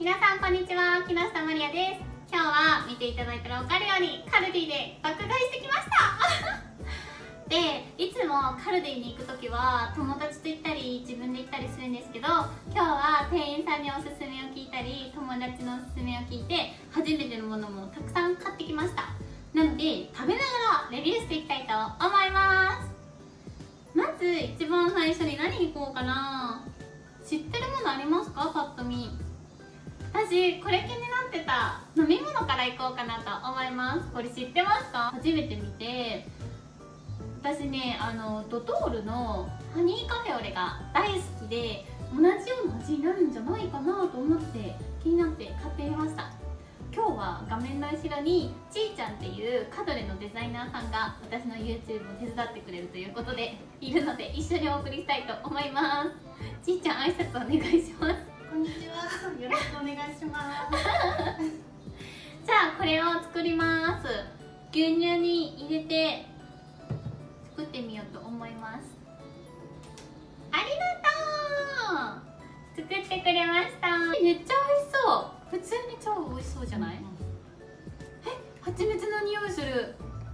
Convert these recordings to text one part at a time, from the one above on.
皆さんこんにちは、木下まりやです。今日は見ていただいたら分かるようにカルディで爆買いしてきましたで、いつもカルディに行くときは友達と行ったり自分で行ったりするんですけど、今日は店員さんにおすすめを聞いたり友達のおすすめを聞いて初めてのものもたくさん買ってきました。なので食べながらレビューしていきたいと思います。まず一番最初に何に行こうかな。知ってるものありますか？パッと見私これ気になってた飲み物から行こうかなと思います。これ知ってますか？初めて見て、私ねドトールのハニーカフェオレが大好きで、同じような味になるんじゃないかなと思って気になって買ってみました。今日は画面の後ろにちーちゃんっていうカドレのデザイナーさんが私の YouTube を手伝ってくれるということでいるので、一緒にお送りしたいと思います。ちーちゃん、挨拶お願いします。 こんにちは。よろしくお願いします。 じゃあこれを作ります。牛乳に入れて作ってみようと思います。ありがとう。作ってくれました。めっちゃ美味しそう。普通に超美味しそうじゃない？蜂蜜の匂いする。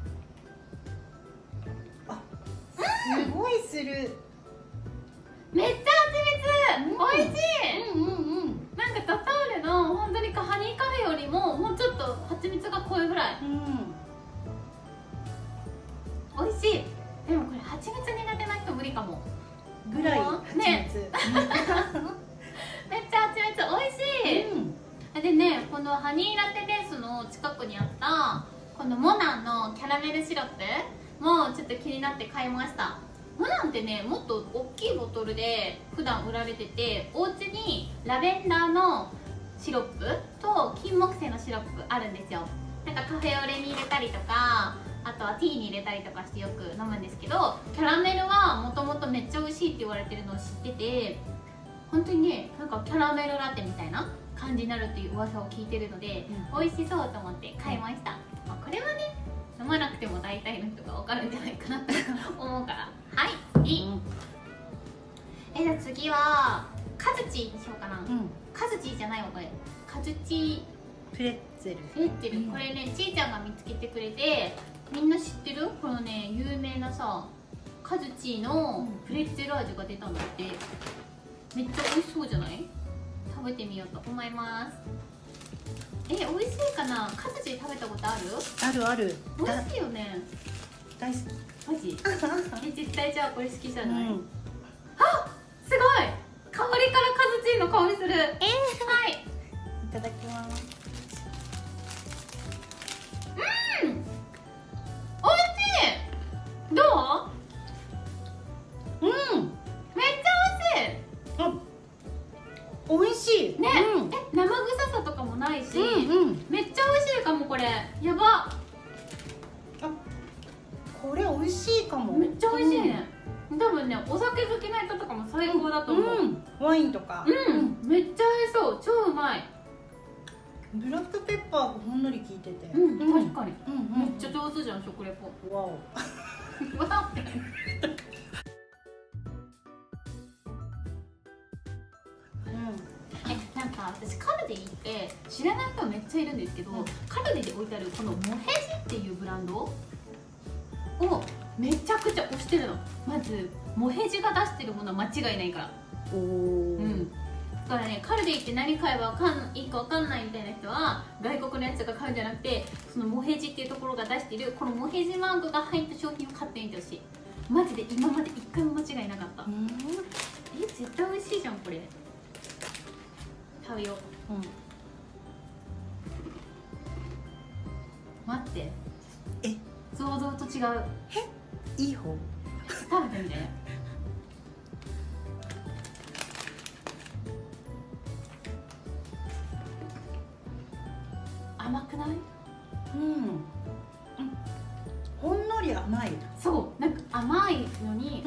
あ、すごいする。 めっちゃ蜂蜜、美味しい。なんかドトールの本当にハニーカフェよりももうちょっと蜂蜜が濃いぐらい。美味しい。でもこれ蜂蜜苦手な人無理かも。 ぐらい蜂蜜。 ね、めっちゃ蜂蜜美味しい。でね、このハニーラテベースの近くにあったこのモナンのキャラメルシロップもちょっと気になって買いました。モナンってね、もっと大きいボトルで普段売られてて、お家にラベンダーのシロップと金木犀のシロップあるんですよ。なんかカフェオレに入れたりとか、あとはティーに入れたりとかしてよく飲むんですけど、キャラメルはもともとめっちゃ美味しいって言われてるのを知ってて、本当にね、なんかキャラメルラテみたいな感じになるっていう噂を聞いてるので、美味しそうと思って買いました。まあ、これはね、飲まなくても大体の人が分かるんじゃないかなと思うから。はい、次。じゃあ次はカズチーにしようかな。カズチーじゃないわこれ。カズチープレッツェル。 プレッツェル、これね、ちーちゃんが見つけてくれて、みんな知ってる？このね、有名なさ、カズチーのプレッツェル味が出たんだって。めっちゃ美味しそうじゃない？食べてみようと思います。美味しいかな？カズチー食べたことある？ あるある。 美味しいよね。 大好き。 マジ？絶対じゃあこれ好きじゃない？あ、すごい！香りからカズチーの香りする。はい。 いただきます。 美味しい。どう？めっちゃ美味しい。 ね、生臭さとかもないし、めっちゃ美味しいかもこれ。やば。 これ美味しいかも。 めっちゃ美味しいね。多分ね、お酒好きな人とかも最高だと思う。 ワインとか。 めっちゃ合いそう。超うまい。 ブラックペッパーがほんのり効いてて。 確かに。めっちゃ上手じゃん、食レポ。 わお。 わお。なんか私カルディ行って知らない人めっちゃいるんですけど、カルディで置いてあるこのモヘジっていうブランドをめちゃくちゃ推してるの。まずモヘジが出してるものは間違いないから。だからね、カルディって何買えばいいか分かんないみたいな人は外国のやつが買うんじゃなくて、そのモヘジっていうところが出してるこのモヘジマークが入った商品を買ってみてほしい。マジで今まで一回も間違いなかった。絶対美味しいじゃんこれ。食べよう。待って、想像と違う。 いい方。 食べてみて。甘くない？ ほんのり甘い。 そう、なんか甘いのに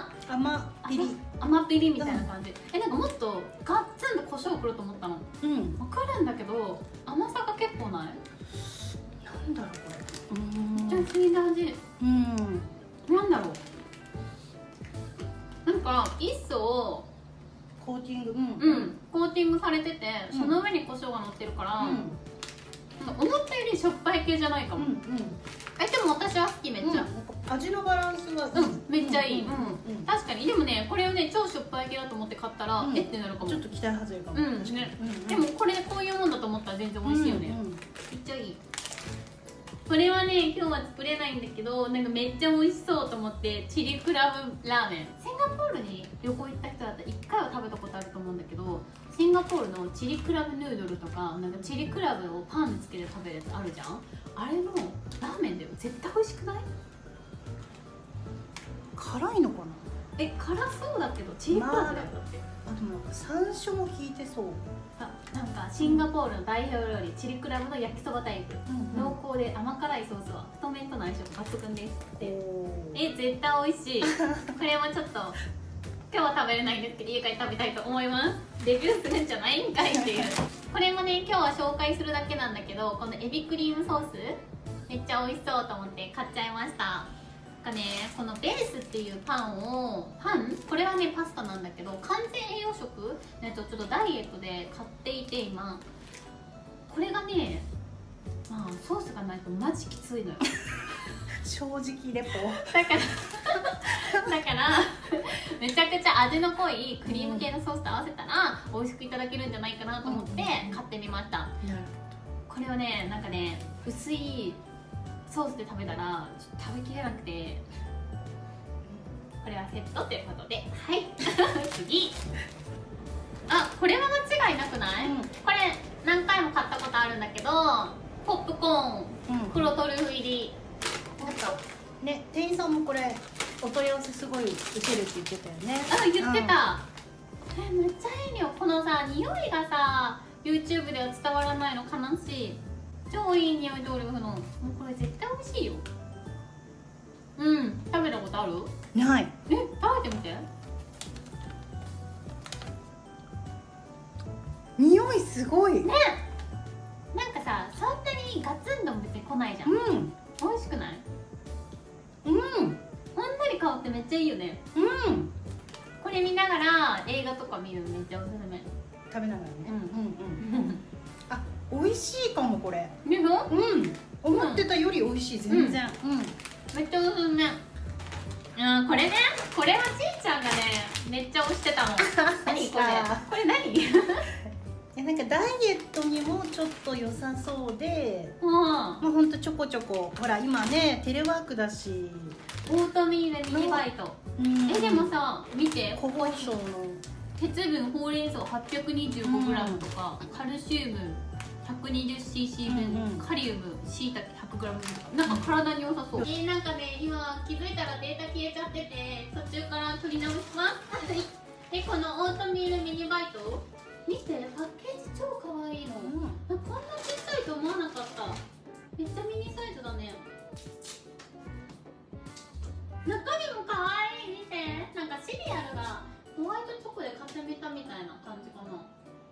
甘ピリみたいな感じ。なんかもっとガッツンと胡椒くると思ったの。くるんだけど甘さが結構ない？ なんだろうこれ。 めっちゃ不思議な味。なんだろう。なんか一層コーティングコーティングされてて、その上に胡椒が乗ってるから、なんか思ったよりしょっぱい系じゃないかも。でも私は好き、めっちゃ。 味のバランスがめっちゃいい。確かに。でもね、これをね超しょっぱい系だと思って買ったらえってなるかも。 ちょっと期待外れかも。 でもこれこういうもんだと思ったら全然美味しいよね。めっちゃいい。これはね今日は作れないんだけど、なんかめっちゃ美味しそうと思ってチリクラブラーメン。シンガポールに旅行行った人だったら1回は食べたことあると思うんだけど、シンガポールのチリクラブヌードルとか、なんかチリクラブをパンにつけて食べるやつあるじゃん。あれのラーメンだよ。絶対美味しくない？ 辛いのかな。 辛そうだけどチリクラブだよ。だってでも山椒も効いてそう。 なんかシンガポールの代表料理チリクラブの焼きそばタイプ、濃厚で甘辛いソースは太麺との相性抜群ですって。絶対美味しい。これもちょっと今日は食べれないんですけど家帰り食べたいと思います。レビューするんじゃないんかいっていう。これもね今日は紹介するだけなんだけど、このエビクリームソースめっちゃ美味しそうと思って買っちゃいました。なんかね、このベースっていうこれはねパスタなんだけど、完全栄養食のやつをちょっとダイエットで買っていて今これがね、まあソースがないとマジきついのよ。 正直レポだからめちゃくちゃ味の濃いクリーム系のソースと合わせたら美味しくいただけるんじゃないかなと思って買ってみました。これはね、なんかね薄いソースで食べたらちょっと食べきれなくて、これはセットということで、はい次。これは間違いなくない？これ何回も買ったことあるんだけど、ポップコーン黒トリュフ入り。 なんかね、店員さんもこれお問い合わせすごい受けるって言ってたよね。 言ってた。めっちゃいいよ。このさ匂いがさ YouTube では伝わらないの悲しい。超いい匂いトリュフの。もうこれ絶対美味しいよ。食べたことある？ ない。 食べてみて。 匂いすごいね。 なんかさ、そんなにガツンとも別に来ないじゃん。美味しくない？ほんのり香ってめっちゃいいよね。これ見ながら映画とか見るのめっちゃおすすめ。 食べながらね。美味しいかもこれ。 でしょ？ 思ってたより美味しい、全然。 めっちゃおすすめ。これね、これはちいちゃんがねめっちゃ推してたの。何これ？これ何？ なんかダイエットにもちょっと良さそうで、まあほんとちょこちょこ、ほら今ねテレワークだし、 オートミールミニバイト。でもさ見て、 個包装の鉄分ほうれん草 825g とか、カルシウム 120cc 分、カリウムしいたけ 100g 分とか、なんか体に良さそう。なんかね今気づいたらデータ消えちゃってて途中から取り直します。でこのオートミールミニバイト見て、パッケージ超かわいいの。こんな小さいと思わなかった。めっちゃミニサイズだね。中身もかわいい。見て、なんかシリアルがホワイトチョコで固めたみたいな感じかな。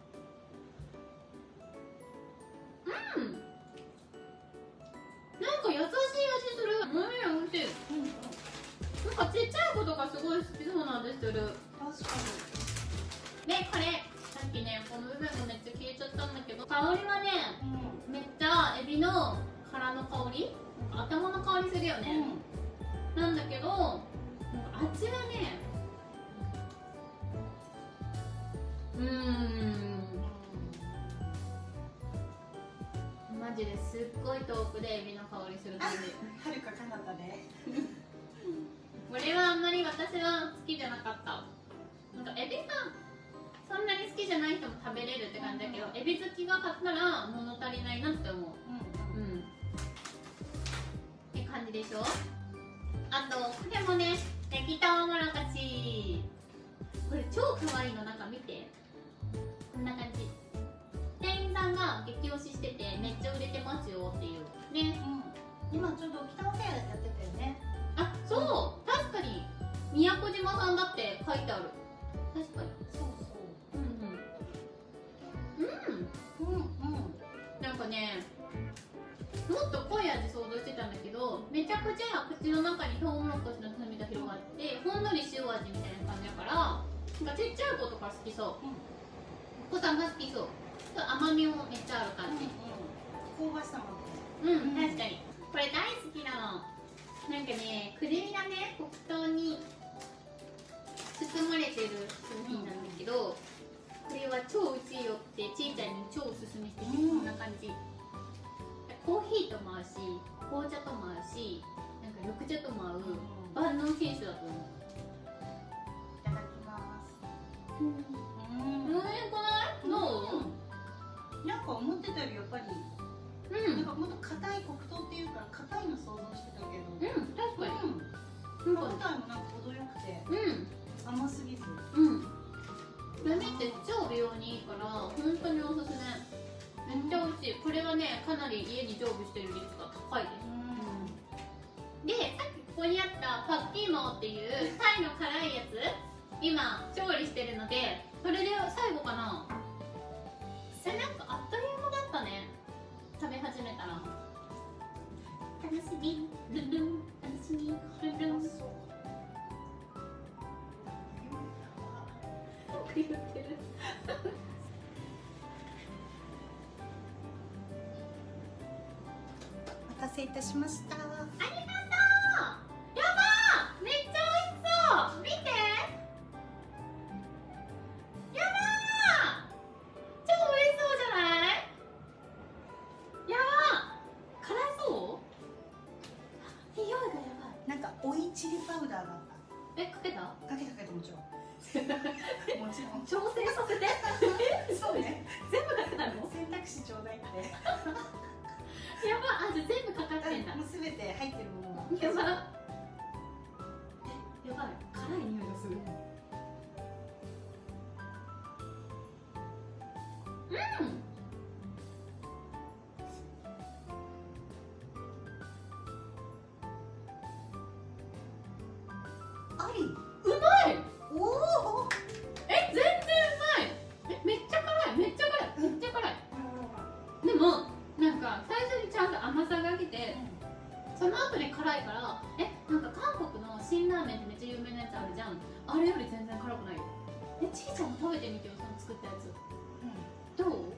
なんか優しい味する。おいしい。なんかちっちゃい子とかすごい好きそうな味する。 確かに。でこれさっきねこの部分もめっちゃ消えちゃったんだけど、香りはね、めっちゃエビの殻の香り、頭の香りするよね。なんだけど味はね、マジですっごい遠くでエビの香りする感じ。 はるか彼方でこれはあんまり私は好きじゃなかった。なんかエビがそんなに好きじゃない人も食べれるって感じだけど、エビ好きが買ったら物足りないなって思う。って感じでしょ。あとこれもね、焼きトウモロコシ。これ超可愛いの。なんか見て、こんな感じ。店員さんが激推ししててめっちゃ売れてますよっていうね。 今ちょうど北のフェアでやってたよね。 そう、確かに宮古島さんだって書いてある。確かにそうなんかね、もっと濃い味想像してたんだけど、めちゃくちゃ口の中にトウモロコシの風味が広がって、ほんのり塩味みたいな感じだからなんかちっちゃい子とか好きそう、お子さんが好きそう。甘みもめっちゃある感じ、 香ばしさもあって、 確かにこれ大好きなの。なんかね、くるみがね黒糖に包まれてる商品なんだけど、これは超うちよってちいちゃんに超おすすめしてて、こんな感じ。コーヒーとも合うし、紅茶とも合うし、なんか緑茶とも合う万能品種だと思う。 いただきます。 おいしくない？どう？ なんか思ってたよりやっぱり、なんかもっと硬い黒糖っていうから硬いの想像してたけど、 確かに。 歯応えもなんか程よくて、甘すぎず。 くるみって超美容にいいから本当におすすめ。めっちゃ美味しい。これはね、かなり家に常備してる率が高いです。で、さっきここにあったパッキーモっていうタイの辛いやつ、今調理してるので、それで最後かな。それなんかあっという間だったね、食べ始めたら。楽しみルンルン、楽しみルンルン。言ってるお待たせいたしました。 ありがとう。やばー、めっちゃ美味しそう。見て、やばー、超美味しそうじゃない？やばー、辛そう？匂いがやばい。 なんか追いチリパウダーがあった。 かけた？ かけたもちろん。もちろん。 調整させて。 そうね。 全部かけたの？ 選択肢ちょうだいって。 やば、あ、じゃあ全部かかってんだ。 もうすべて入ってるものが。 やば。やばい、辛い匂いがする。 あり。 うまい。 おお。 全然うまい。めっちゃ辛い、めっちゃ辛い、めっちゃ辛い。でもなんか最初にちゃんと甘さが来て、その後に辛いから、なんか韓国の辛ラーメンってめっちゃ有名なやつあるじゃん。あれより全然辛くないよ。ちいちゃんも食べてみてよ、その作ったやつ。どう？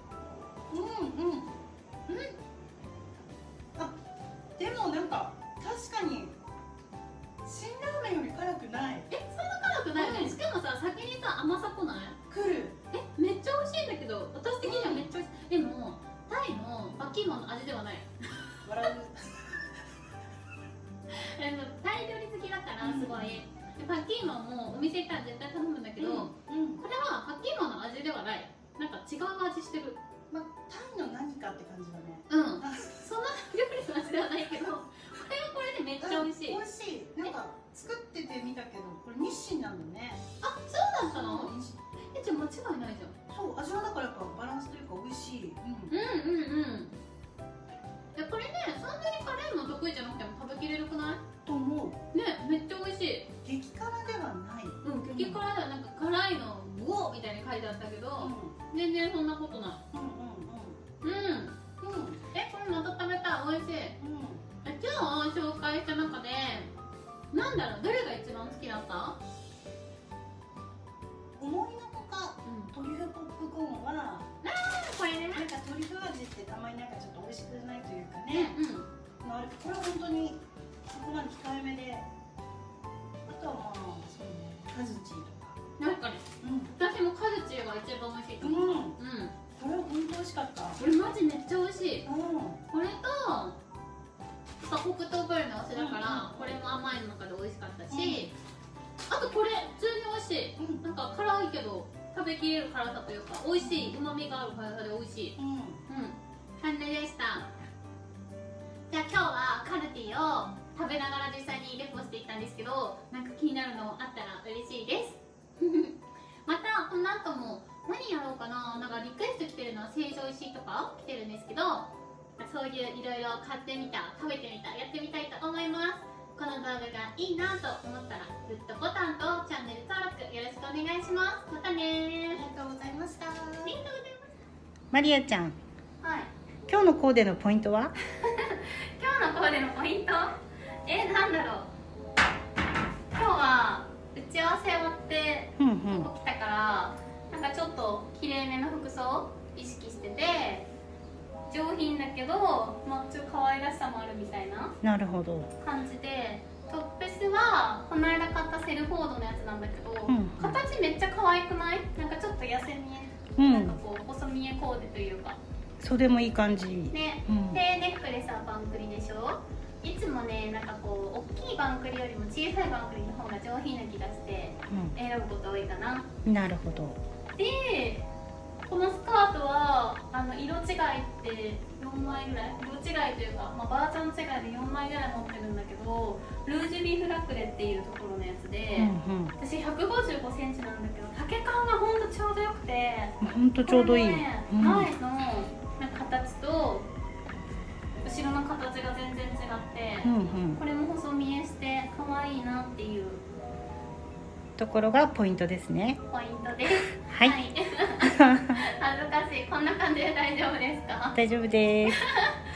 あ、でもなんか確かに辛ラーメンより辛くない。 そんな辛くないよね。しかもさ、先にさ甘さ来ない？ くる。 めっちゃ美味しいんだけど、私的にはめっちゃ美味しい。でもタイのパッキーモンの味ではない。 笑う。 タイ料理好きだからすごい。パッキーモンもお店行ったら絶対頼むんだけど、これはパッキーモンの味ではない。なんか違う味してる。 まあ、タイの何かって感じだね。 そんな料理の味ではないけど、これはこれでめっちゃ美味しい。 美味しい。なんか作っててみたけど、これ日清なんだね。 あ、そうだったの？じゃあ間違いないじゃん。 そう、味はだからやっぱバランスというか美味しい。 これね、そんなに辛いの得意じゃなくても食べきれるくない？ と思う。 ね、めっちゃ美味しい。 激辛ではない。 激辛ではなんか辛いの5みたいに書いてあったけど、全然そんなことない。これまた食べたい。美味しい。今日紹介した中で、なんだろう、どれが一番好きだった？ 思いのほか、トリュフポップコーンはこれね、 なんかトリュフ味ってたまになんかちょっと美味しくないというかね、これは本当にそこまで控えめで、あとはまあそうね、カズチーとかなんかね、私もカズチーが一番美味しいと思う。 これは本当美味しかった。 これマジめっちゃ美味しい。これと黒糖ブルの推しだから、これも甘いの中で美味しかったし、あとこれ普通に美味しい。なんか辛いけど食べきれる辛さというか、美味しい、旨味がある辛さで美味しい。感じでした。じゃあ今日はカルティを食べながら実際にレポしていったんですけど、なんか気になるのあったら嬉しいですまたこの後も何やろうかな、なんかリクエスト来てるのは成城石井とか来てるんですけど、そういういろいろ買ってみた、食べてみた、やってみたいと思います。この動画がいいなと思ったらグッドボタンとチャンネル登録よろしくお願いします。またねー。 ありがとうございました。 ありがとうございます。 マリアちゃん、 はい。 今日のコーデのポイントは？ 今日のコーデのポイント？なんだろう。今日は打ち合わせ終わって、 ここ来たから、なんかちょっときれいめの服装意識してて、上品だけど、まあ、ちょっと可愛らしさもあるみたいななるほど感じで、トップスはこの間買ったセルフォードのやつなんだけど、形めっちゃ可愛くない？なんかちょっと痩せ見え、なんかこう細見えコーデというか、 袖もいい感じね、でネックレスはバンクリでしょ。いつもね、なんかこう大きいバンクリよりも小さいバンクリの方が上品な気がして選ぶこと多いかな。 なるほど。 でこのスカートは色違いって4枚ぐらい、色違いというか、まあ、バージョン違いで4枚ぐらい持ってるんだけど、ルージュビフラクレっていうところのやつで、私155センチなんだけど、丈感がほんとちょうどよくて、 ほんとちょうどいい、 ね、前のなんか形と後ろの形が全然違って、これも細見えして可愛いなっていうところがポイントですね。 ポイントです。 はい。 恥ずかしい。こんな感じで大丈夫ですか？ 大丈夫です。